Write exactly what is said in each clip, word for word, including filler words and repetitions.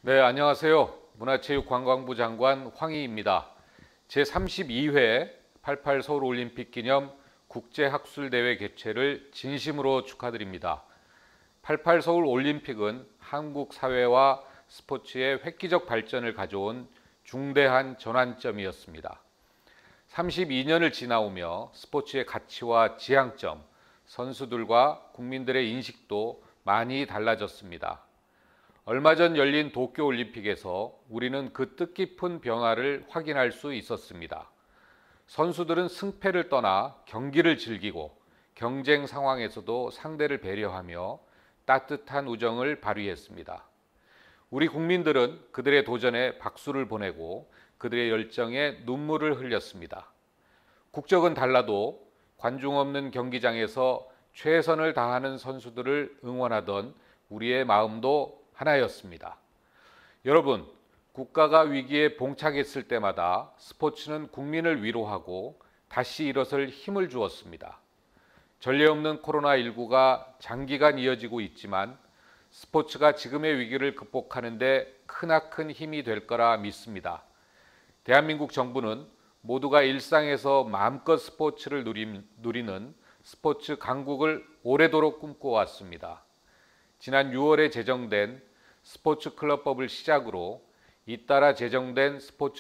네, 안녕하세요. 문화체육관광부 장관 황희입니다. 제삼십이 회 팔십팔 서울올림픽 기념 국제학술대회 개최를 진심으로 축하드립니다. 팔십팔 서울올림픽은 한국 사회와 스포츠의 획기적 발전을 가져온 중대한 전환점이었습니다. 삼십이 년을 지나오며 스포츠의 가치와 지향점, 선수들과 국민들의 인식도 많이 달라졌습니다. 얼마 전 열린 도쿄올림픽에서 우리는 그 뜻깊은 변화를 확인할 수 있었습니다. 선수들은 승패를 떠나 경기를 즐기고 경쟁 상황에서도 상대를 배려하며 따뜻한 우정을 발휘했습니다. 우리 국민들은 그들의 도전에 박수를 보내고 그들의 열정에 눈물을 흘렸습니다. 국적은 달라도 관중 없는 경기장에서 최선을 다하는 선수들을 응원하던 우리의 마음도 하나였습니다. 여러분, 국가가 위기에 봉착했을 때마다 스포츠는 국민을 위로하고 다시 일어설 힘을 주었습니다. 전례 없는 코로나십구가 장기간 이어지고 있지만 스포츠가 지금의 위기를 극복하는 데 크나큰 힘이 될 거라 믿습니다. 대한민국 정부는 모두가 일상에서 마음껏 스포츠를 누리는 스포츠 강국을 오래도록 꿈꿔왔습니다. 지난 유월에 제정된 스포츠클럽법을 시작으로 잇따라 제정된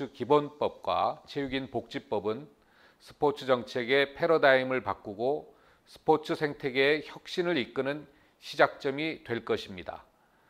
스포츠기본법과 체육인 복지법은 스포츠 정책의 패러다임을 바꾸고 스포츠 생태계의 혁신을 이끄는 시작점이 될 것입니다.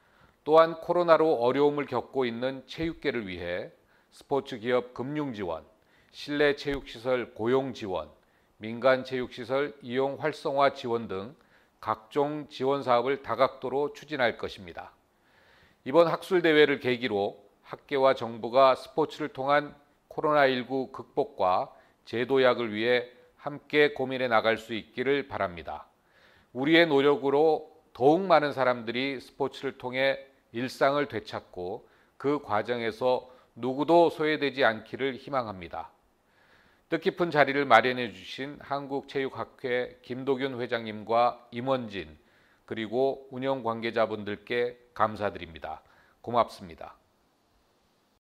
또한 코로나로 어려움을 겪고 있는 체육계를 위해 스포츠 기업 금융 지원, 실내 체육시설 고용 지원, 민간 체육시설 이용 활성화 지원 등 각종 지원 사업을 다각도로 추진할 것입니다. 이번 학술대회를 계기로 학계와 정부가 스포츠를 통한 코로나십구 극복과 제도약을 위해 함께 고민해 나갈 수 있기를 바랍니다. 우리의 노력으로 더욱 많은 사람들이 스포츠를 통해 일상을 되찾고 그 과정에서 누구도 소외되지 않기를 희망합니다. 뜻깊은 자리를 마련해 주신 한국체육학회 김도균 회장님과 임원진 그리고 운영 관계자분들께 감사드립니다. 고맙습니다.